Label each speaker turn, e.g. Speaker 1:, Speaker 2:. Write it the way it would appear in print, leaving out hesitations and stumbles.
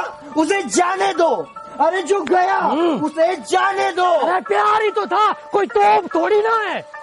Speaker 1: उसे जाने दो। अरे जो गया उसे जाने दो।
Speaker 2: अरे प्यार ही तो था, कोई तोप थोड़ी ना है।